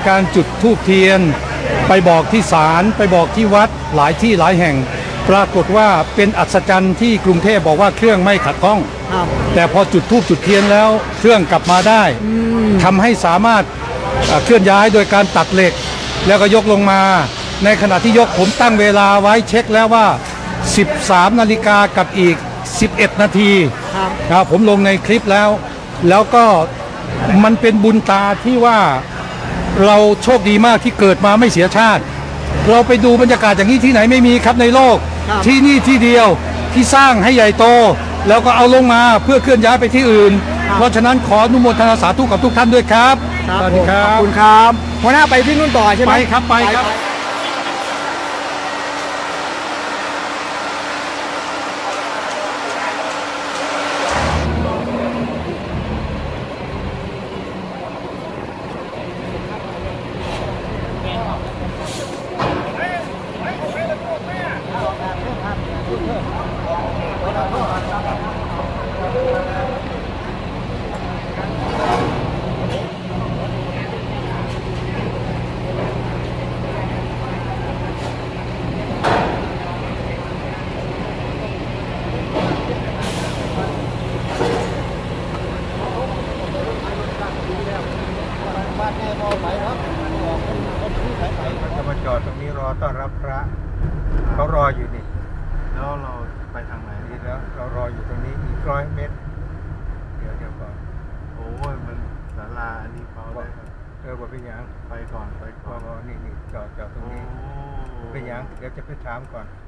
การจุดธูปเทียนไปบอกที่ศาลไปบอกที่วัดหลายที่หลายแห่งปรากฏว่าเป็นอัศจรรย์ที่กรุงเทพบอกว่าเครื่องไม่ขัดข้องแต่พอจุดธูปจุดเทียนแล้วเครื่องกลับมาได้ทำให้สามารถเคลื่อนย้ายโดยการตัดเหล็กแล้วก็ยกลงมาในขณะที่ยกผมตั้งเวลาไว้เช็คแล้วว่า13 นาฬิกากับอีก11 นาทีครับผมลงในคลิปแล้วก็มันเป็นบุญตาที่ว่าเราโชคดีมากที่เกิดมาไม่เสียชาติเราไปดูบรรยากาศอย่างนี้ที่ไหนไม่มีครับในโลกที่นี่ที่เดียวที่สร้างให้ใหญ่โตแล้วก็เอาลงมาเพื่อเคลื่อนย้ายไปที่อื่นเพราะฉะนั้นขออนุโมทนาสาธุกับทุกท่านด้วยครับสวัสดีครับขอบคุณครับหัวหน้าไปที่นู่นต่อใช่ไหมไปครับไปครับจะมาจอดตรงนี้รอต้อนรับพระเขารออยู่นี่แล้วเราไปทางไหนดีแล้วเรารออยู่ตรงนี้อีก100 เมตรเดี๋ยวก่อนโอ้ยมันศาลาอันนี้เขาได้บอกเป็นยังไปก่อนนี่จอดตรงนี้เป็นยังเดี๋ยวจะไปถามก่อน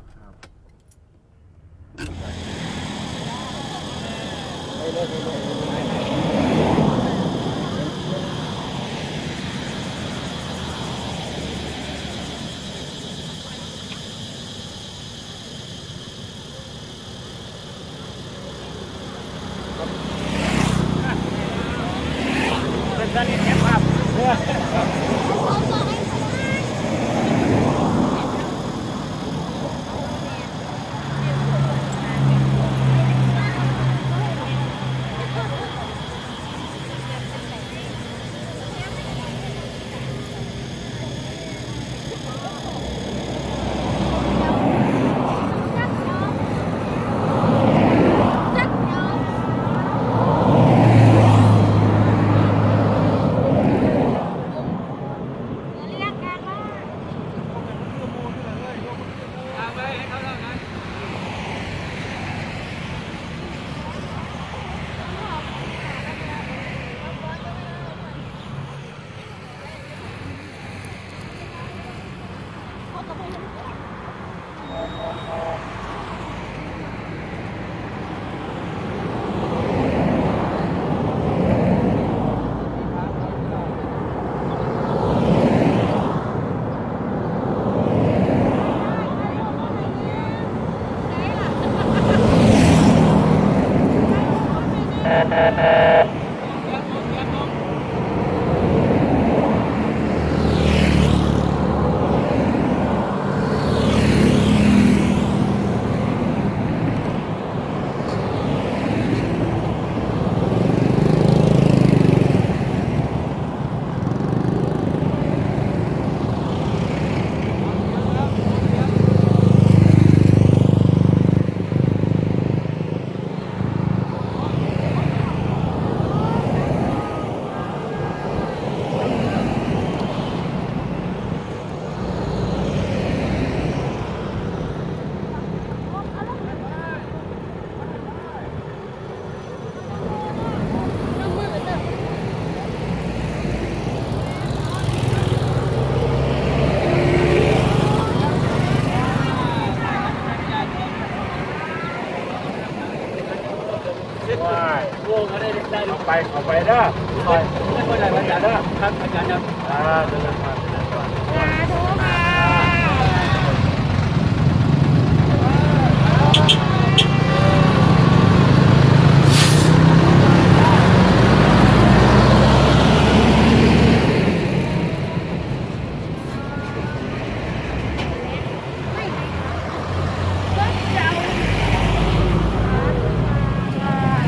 เอาไปเด้อไม่ค่อยได้อาจารย์เด้อครับอาจารย์ครับเดินทางสาธุ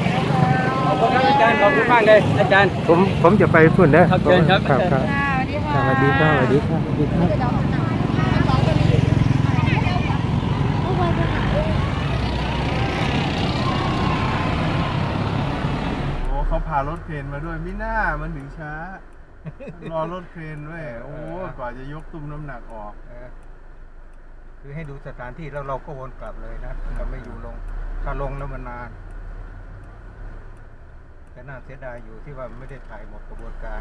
ขอบคุณมากเลยอาจารย์ผมจะไปพุ่นนะครับเชิญครับครับสวัสดีค่ะสวัสดีครับสวัสดีครับสวัสดีครับโอ้เขาพารถเครนมาด้วยมิน่ามันถึงช้า รอรถเครนด้วยโอ้กว่าจะยกตุ้มน้ำหนักออกคือให้ดูสถานที่แล้วเราก็วนกลับเลยนะเราไม่อยู่ลง ถ้าลงแล้วมันนานแต่น่าเสียดายอยู่ที่ว่าไม่ได้ถ่ายหมดกระบวนการ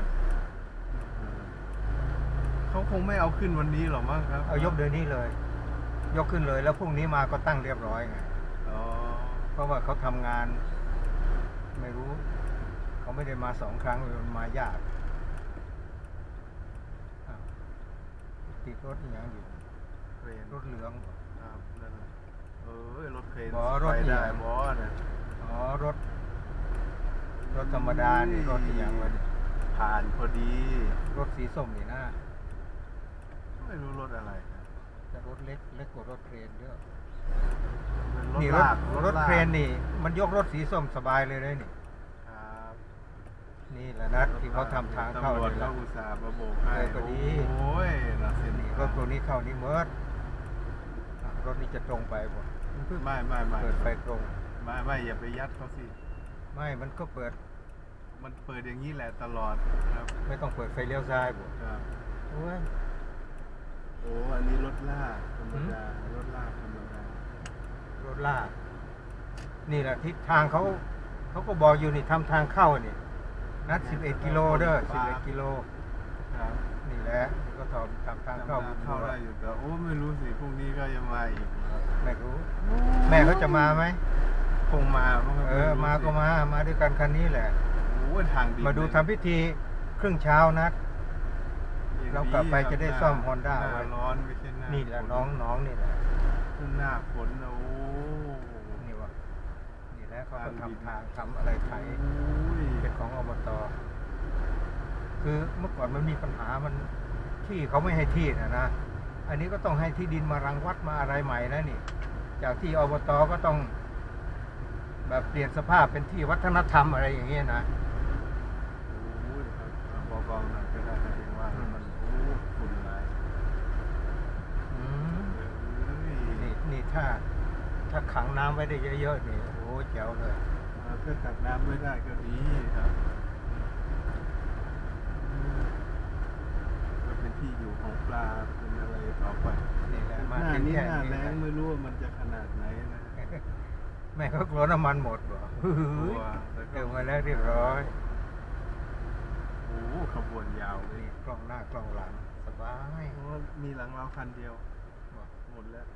เขาคงไม่เอาขึ้นวันนี้หรอกมั้งครับเอายกเดือนนี้เลย ยกขึ้นเลยแล้วพรุ่งนี้มาก็ตั้งเรียบร้อยไงอ๋อเพราะว่าเขาทำงาน ไม่รู้ เขาไม่ได้มา2 ครั้งเลยมันมายากอ้าวติดรถอีกอย่างอยู่เครนรถเหลืองครับนั่นแหละรถเครนอ๋อรถไปใหญ่ได้บอสเนี่ยอ๋อรถธรรมดานี่รถอีกอย่างวะเนี่ยผ่านพอดีรถสีส้มนี่นะไม่รู้รถอะไรครับแต่รถเล็กกว่ารถเครนเยอะเป็นรถนี่ลากรถลากเครนนี่ มันยกรถสีส้มสบายเลยนี่ครับนี่แหละนะที่เขาทำทางเข้าตำรวจนี่แหก็ละอุตส่าห์มาโบกให้ก็ดีโอ้ยน่าเสียนี่ดายรถตัวนี้เข้านี่เมิดรถนี้จะตรงไปบ่ไม่เปิดไฟตรงไม่อย่าไปยัดเขาสิไม่มันก็เปิดมันเปิดอย่างนี้แหละตลอดครับไม่ต้องเปิดไฟเลี้ยวซ้ายบ่ครับโอ้ยโอ้อันนี้รถลากธรรมดารถลากธรรมดารถลากนี่แหละทิศทางเขาก็บอกอยู่นี่ทำทางเข้านี่นัด11 กิโลเด้อ11 กิโลครับนี่แหละก็ทำทางเข้าเข้าได้อยู่แต่โอ้ไม่รู้สิพรุ่งนี้ก็จะมาอีกไม่รู้ แม่เขาจะมาไหมคงมามั้งครับมาก็มาด้วยกันคันนี้แหละโอ้ทางดีมาดูทำพิธีครึ่งเช้านัด เรากลับไปจะได้ซ่อม Honda หน้าไว้ร้อนไม่ใช่หน้านี่แหละฝน้องนี่แหละขึ้นหน้าฝนนะโอ้นี่วะนี่แหละเขาก็ทำทางทำอะไรไถยเป็นของอบตคือเมื่อก่อนมันมีปัญหามันที่เขาไม่ให้ที่นะอันนี้ก็ต้องให้ที่ดินมารังวัดมาอะไรใหม่นะนี่ จากที่อบตก็ต้อง แบบเปลี่ยนสภาพเป็นที่วัฒนธรรมอะไรอย่างเงี้ยนะโอ้ยครับเบาๆหน่อยก็ได้นะเองว่ามันโอ้ฝุ่นหลายอืมเอ้ยนี่ถ้าขังน้ำไว้ได้เยอะๆนี่โอ้แจ๋วเลยถ้าตักน้ำไม่ได้ก็ดีครับก็เป็นที่อยู่ของปลาเป็นอะไรต่อไปนี่แหละหมาน้าถึงนี้แค่หน้านี้แรงนะไม่รู้ว่ามันจะขนาดไหนนะแม่เขากลัวน้ำมันหมดบ่กลัวแล้วก็เติมมาแล้วเรียบร้อยโอ้ขบวนยาวเลยนี่กล้องหน้ากล้องหลังสบายโอ้มีหลังเราคันเดียวหมดแล้ว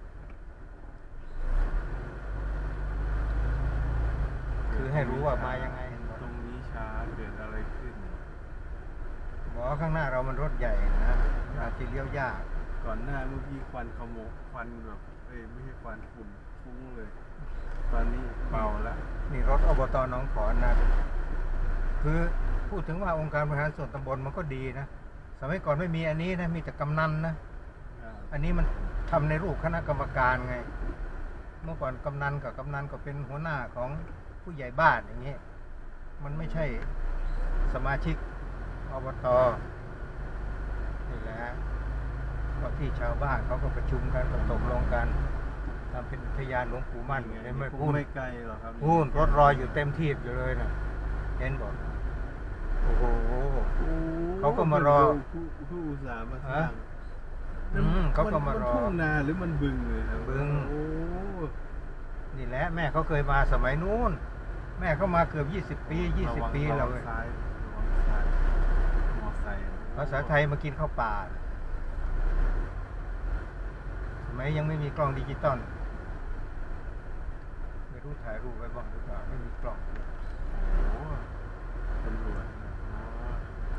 คือให้รู้ว่ามายังไงตรงนี้ช้าเกิดอะไรขึ้นบอกว่าข้างหน้าเรามันรถใหญ่นะอาจจะเลี้ยวยากก่อนหน้าเมื่อกี้ควันขโมกควันแบบไม่ใช่ควันฝุ่นฟุ้งเลย ตอนนี้เบาแล้วนี่รถอบตหนองขอนนะคือพูดถึงว่าองค์การบริหารส่วนตำบลมันก็ดีนะสมัยก่อนไม่มีอันนี้นะมีแต่กำนันนะอันนี้มันทำในรูปคณะกรรมการไง เมื่อก่อนกำนันกับกำนันก็เป็นหัวหน้าของผู้ใหญ่บ้านอย่างเงี้ยมันไม่ใช่สมาชิกอบตนี่แหละก็ที่ชาวบ้านเขาก็ประชุมกันก็ตกลงกันทำเป็นอุทยานหลวงปู่มั่นเห็นไหมพูนไม่ไกลหรอกครับพูนรถรออยู่เต็มที่อยู่เลยนะเห็นบอกโอ้โห เขาก็มารอผู้อุตส่าห์มาสร้างเขาก็มารอนทุ่งนาหรือมันบึงเลยครับบึงโอ้นี่แหละแม่เขาเคยมาสมัยนู้นแม่เขามาเกือบ20 ปี20 ปีแล้วระเว้วัยงซ้ายระวังซ้ายมอไซค์ภาษาไทยมากินข้าวป่าสมัยยังไม่มีกล้องดิจิตอลไม่รู้ถ่ายรูปไว้บ้างหรือเปล่าไม่มีกล้องโอ้ตำรวจนะอ๋อ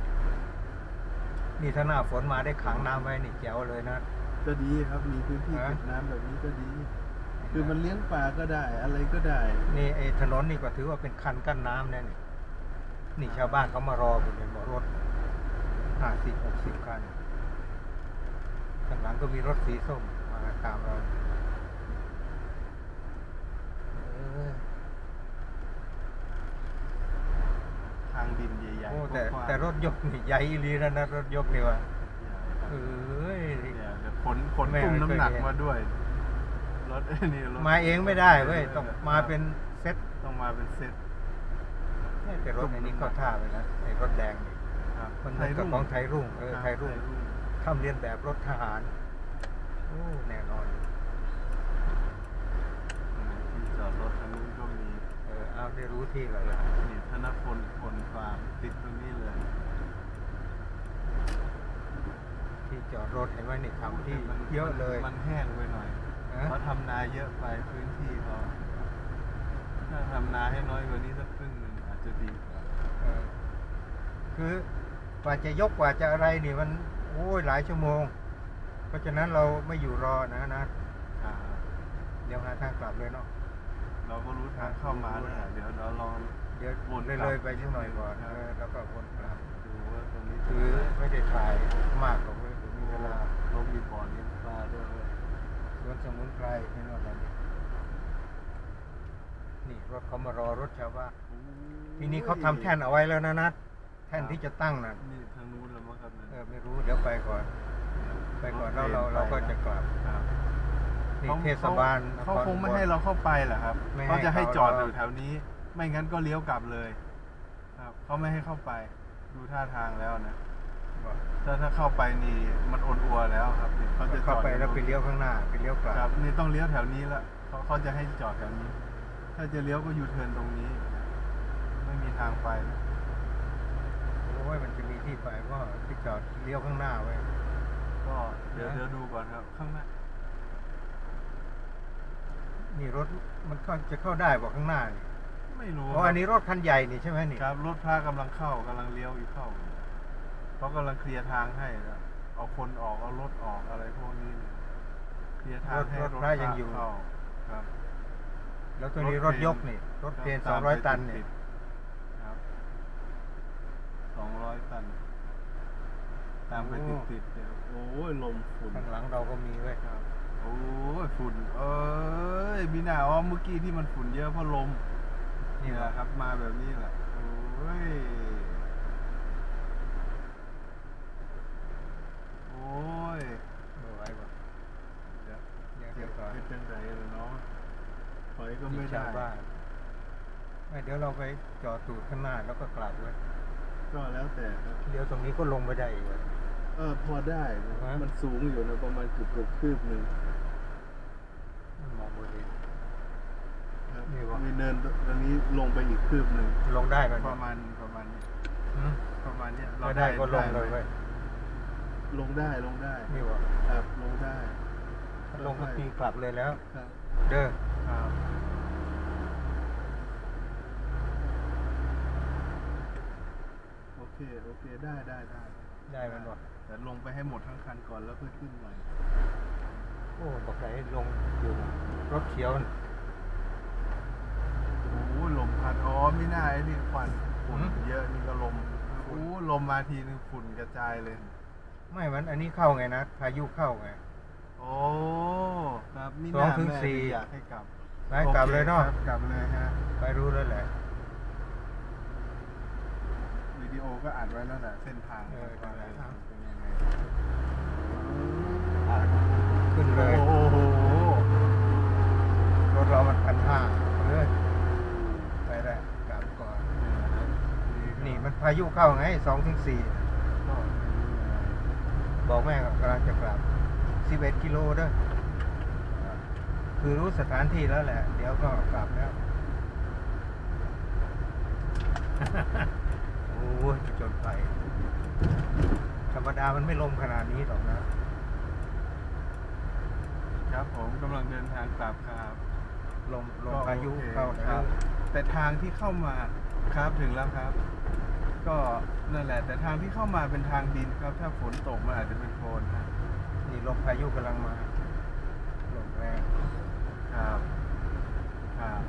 นี่ถ้าหน้าฝนมาได้ขังน้ำไว้นี่แจ๋วเลยนะก็ดีครับมีพื้นที่เก็บน้ำแบบนี้ก็ดี คือมันเลี้ยงปลาก็ได้อะไรก็ได้นี่ไอ้ถนนนี่ก็ถือว่าเป็นคันกั้นน้ำนะนี่ชาวบ้านเขามารออยู่ในรถ50-60 คันข้างหลังก็มีรถสีส้มมาตามเราทางดินใหญ่โอ้ๆแต่กว้างๆแต่รถยกนี่ใหญ่อีหลีนะรถยกนี่ว่ะเอ้ยเนี่ยเดี๋ยวขนตุ้มน้ำหนักมาด้วยรถนี่รถมาเองไม่ได้เว้ยต้องมาเป็นเซ็ตต้องมาเป็นเซตแต่รถอันนี้เข้าท่าไปนะไอ้รถแดงนี่ครับมันเหมือนกับของไทยรุ่งไทยรุ่งทำเรียนแบบรถทหารโอ้แน่นอนที่จอดรถทางนู้นก็มีเอาได้รู้ที่แล้วล่ะนี่ธนพลผลฟาร์มติดตรงนี้เลยที่จอดรถเห็นไหมนี่ทำที่เยอะเลยมันแห้งไปหน่อยเขาทำนาเยอะไปพื้นที่เขาถ้าทำนาให้น้อยกว่านี้สักครึ่งหนึ่งอาจจะดีกว่าคือกว่าจะยกกว่าจะอะไรนี่มันโอ้ยหลายชั่วโมง เพราะฉะนั้นเราไม่อยู่รอนะเดี๋ยวหาทางกลับเลยเนาะเราก็รู้ทางเข้ามาแล้วเดี๋ยวเราลองเดี๋ยววนเลยไปนิดหน่อยก่อนแล้วก็วนกลับดูว่าตรงนี้คือไม่ได้ถ่ายมากหรอกเว้ยมีเวลาเรามีบ่อเลี้ยงปลาด้วยสวนสมุนไพรนี่นอนอะไรนี่รถเขามารอรถชาวบ้านทีนี้เขาทำแท่นเอาไว้แล้วนะนัดแท่นที่จะตั้งน่ะนี่ทางนู้นแล้วมั้งครับเนี่ยไม่รู้เดี๋ยวไปก่อนแล้วเราก็จะกลับครับนี่เทศบาลเขาคงไม่ให้เราเข้าไปเหรอครับไม่ให้เขาจะให้จอดเขาอยู่แถวนี้ ไม่งั้นก็เลี้ยวกลับเลย ครับเขาไม่ให้เข้าไป ดูท่าทางแล้วนะถ้าเข้าไปนี่มันอ่อนอัวแล้วครับเขาจะจเข้าอดไปแล้วไปเลี้ยวข้างหน้าไปเลี้ยวกลับครับนี่ต้องเลี้ยวแถวนี้ละเขาจะให้จอดแถวนี้ ถ้าจะเลี้ยวก็ยูเทิร์นตรงนี้ ไม่มีทางไปโอ้ยมันจะมีที่ไปก็ที่จอดเลี้ยวข้างหน้าไว้ก็เดี๋ยวดูก่อนครับข้างหน้านี่รถมันจะเข้าได้บอกข้างหน้านี่ไม่รู้เพราะอันนี้รถคันใหญ่นี่ใช่ไหมนี่ครับรถพระกำลังเข้ากำลังเลี้ยวอยู่เข้าเขากำลังเคลียร์ทางให้นะเอาคนออกเอารถออกอะไรพวกนี้เนี่ยเคลียร์ทางให้รถพระยังอยู่เข้าครับแล้วตัวนี้รถยกนี่รถเคน200 ตันนี่ครับ200 ตัน ตามไปติดๆเนี่ยโอ้ยลมฝุ่นข้างหลังเราก็มีไว้ครับโอ้ยฝุ่นเอ้ยมีหน้าว่าเมื่อกี้ที่มันฝุ่นเยอะเพราะลมนี่แหละครับมาแบบนี้แหละโอ้ยโอ้ยไม่ไหวป่ะเดี๋ยวเดี๋ยวก่อนเป็นจังไรเลยเนาะถอยก็ไม่ได้ชาวบ้านเดี๋ยวเราไปจอดตูดข้างหน้าแล้วก็กลับไว้ก็แล้วแต่ครับเดี๋ยวตรงนี้ก็ลงไปได้อีกเว้ยพอได้นะฮะมันสูงอยู่นะประมาณเกือบคืบหนึ่งมองบนเห็นครับนี่วะมีเนินตรงนี้ลงไปอีกคืบหนึ่งลงได้ไหมประมาณนี้หืมประมาณเนี้ยไม่ได้ก็ลงเลยไหมเว้ยลงได้ลงได้นี่วะครับลงได้ถ้าลงก็ตีกลับเลยแล้วครับเด้อครับโอเคได้ได้มันวะแต่ลงไปให้หมดทั้งคันก่อนแล้วค่อยขึ้นใหม่โอ้บอกไหนลงอยู่รถเขียวน่ะโอ้โหลมพัดอ๋อไม่น่าไอ้นี่ควันฝุ่นหืมเยอะนี่ก็ลมโอ้ลมมาทีนึงฝุ่นกระจายเลยไม่มันอันนี้เข้าไงนะพายุเข้าไงโอ้ครับนี่สองน่าถึงแม่สี่อยากให้กลับไปกลับเลยเนาะโอคครับกลับเลยฮะไปรู้แล้วแหละวิดีโอก็อัดไว้แล้วแหละเส้นทางได้ว่าเป็นยังไงขึ้นเลยโอ้โหรถเรามัน1,500เลยไปได้กลับก่อน นี่มันพายุเข้าไง2 ถึง 4บอกแม่กำลังจะกลับ 11 กิโลเด้อคือรู้สถานที่แล้วแหละ เดี๋ยวก็กลับแล้ว โอ้ยจนไป ธรรมดามันไม่ลมขนาดนี้หรอกนะครับผมกำลังเดินทางกลับครับลมพายุเข้าคนะรับ แต่ทางที่เข้ามาครับถึงแล้วครับ ก็นั่นแหละ แต่ทางที่เข้ามาเป็นทางดินครับ ถ้าฝนตกมันอาจจะเป็นโคลนฮะนี่ลมพายุกำลังมาลมแรงครับครับ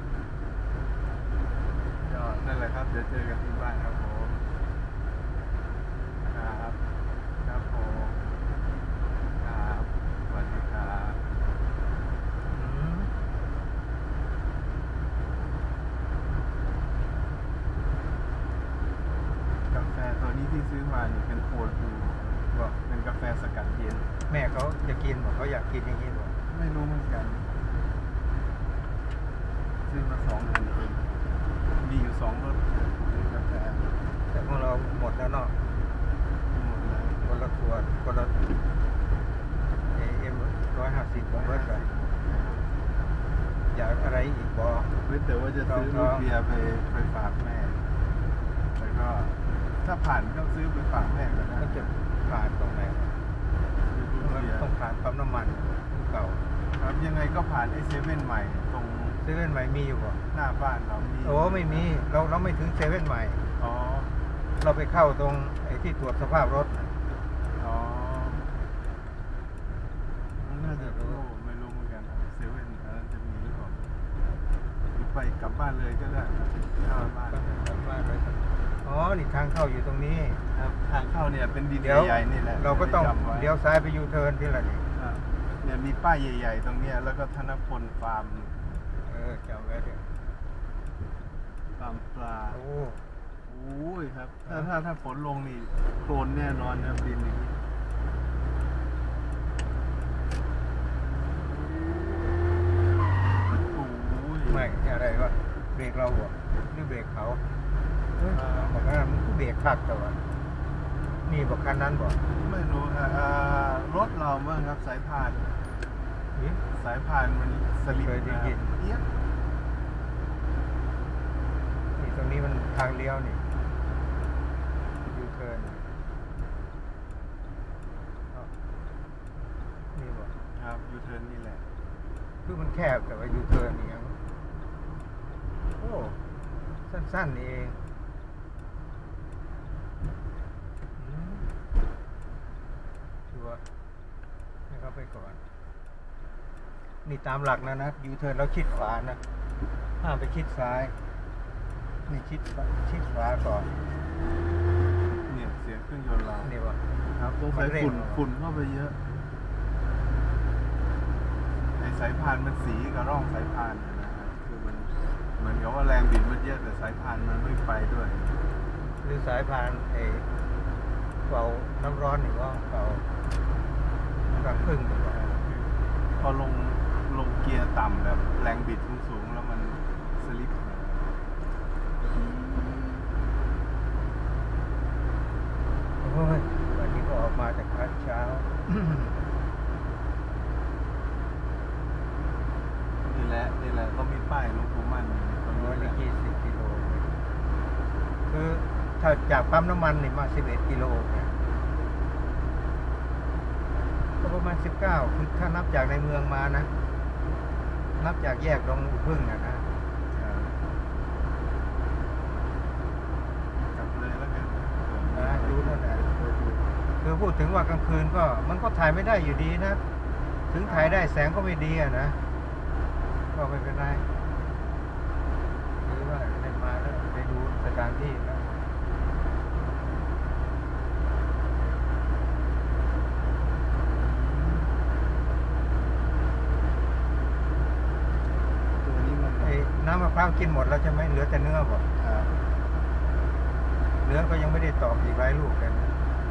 ก็นั่นแหละครับเดี๋ยวเจอกันที่บ้านครับผมครับครับผมครับสวัสดีครับอืมกาแฟตัวนี้ที่ซื้อมาเนี่ยเป็นโคลด์บรูบอกเป็นกาแฟสกัดเย็นแม่เขาจะกินบอกเขาอยากกินอย่างนี้บอกไม่รู้เหมือนกันซื้อมา2 อันเองมีอยู่2 รสกาแฟแต่ของเราหมดแล้วเนาะหมดแล้วคนละขวดคนละ150ของเบิร์ดเลยอยากอะไรอีกบอเว้นแต่ว่าจะซื้อลูกเบียร์ไปฝากแม่แล้วก็ถ้าผ่านก็ซื้อไปฝากแม่ก็ได้มันจะผ่านตรงไหนซื้อลูกมันเบียร์ต้องผ่านปั๊มน้ำมันเก่าครับยังไงก็ผ่านไอเซเว่นใหม่ตรงเซเว่นใหม่มีอยู่บ่หน้าบ้านเรามีโอ้ไม่มีเราไม่ถึงเซเว่นใหม่อ๋อเราไปเข้าตรงไอ้ที่ตรวจสภาพรถอ๋อมันน่าจะรู้ไม่รู้เหมือนกันเซเว่นอันนั้นจะมีหรือเปล่าหรือไปกลับบ้านเลยก็ได้เข้าบ้านอ๋อนี่ทางเข้าอยู่ตรงนี้ครับทางเข้าเนี่ยเป็นดินเดี๋ยวใหญ่ๆนี่แหละเราก็ต้องจำไว้เลี้ยวซ้ายไปยูเทิร์นที่ละนี่ครับเนี่ยมีป้ายใหญ่ ๆ ตรงเนี้ยแล้วก็ธนพลฟาร์มจำไว้ด้วยฟาร์มปลาโอ้โอ้ยครับถ้าฝนลงนี่โคลนแน่นอนนะครับดินอย่างนี้โอ้ยไม่อะไรวะเบรกเราบ่หรือเบรกเขาบอกว่ามันก็เบรกคักแต่ว่านี่บอกคันนั้นบอกไม่รู้ฮะรถเราบ้างครับสายพานนี่สายพานมันสลิปเคยได้ยินเอี๊ยดนี่ตรงนี้มันทางเลี้ยวนี่ยูเทิร์นนี่บอกครับยูเทิร์นนี่แหละคือมันแคบแต่ว่ายูเทิร์นนี่ยังโอ้สั้นๆนี่เองชัวร์ให้เขาไปก่อน นี่ตามหลักนะยูเทิร์นเราชิดขวานะห้ามไปชิดซ้าย นี่ชิดขวาก่อนเนี่ยเสียงเครื่องยนต์เรานี่วะครับต้องใช้มันเร่งฝุ่นเข้าไปเยอะไอสายพานมันสีกับร่องสายพานเนี่ยนะครับคือมันเหมือนกับว่าแรงบิดมันเยอะแต่สายพานมันไม่ไปด้วยหรือสายพานเป่าน้ำร้อนหรือว่าเป่ารังผึ้งหรือว่าพอลงเกียร์ต่ำแบบแรงบิดสูงๆแล้วมันสลิปโอ้ยวันนี้ก็ออกมาจากพักเช้านี่แหละก็มีป้ายหลวงปู่มั่นตรงนี้แหละ 120 กิโล คือถ้าจากปั๊มน้ำมันนี่มา11 กิโลเนี่ยก็ประมาณ19คือถ้านับจากในเมืองมานะ นับจากแยกดงอุพึ่งนะกลับเลยแล้วกันดูนั่นแหละคือพูดถึงว่ากลางคืนก็มันก็ถ่ายไม่ได้อยู่ดีนะ ถึงถ่ายได้แสงก็ไม่ดีอะนะ ก็ไม่เป็นไรหรือว่าได้มาแล้วไปดูสถานที่แล้วตัวนี้มันน้ำมะพร้าวกินหมดแล้วใช่ไหมเหลือแต่เนื้อบ่เนื้อก็ยังไม่ได้ตอกอีกหลายลูกกันนะ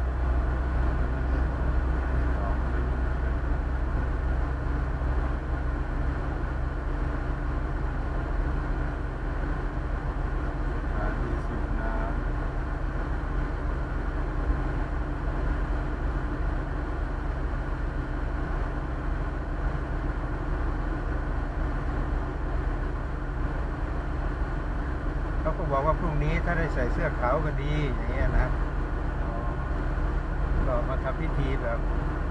เขาก็บอกว่าพรุ่งนี้ถ้าได้ใส่เสื้อขาวก็ดีอย่างเงี้ยนะก็มาทำพิธีแบบ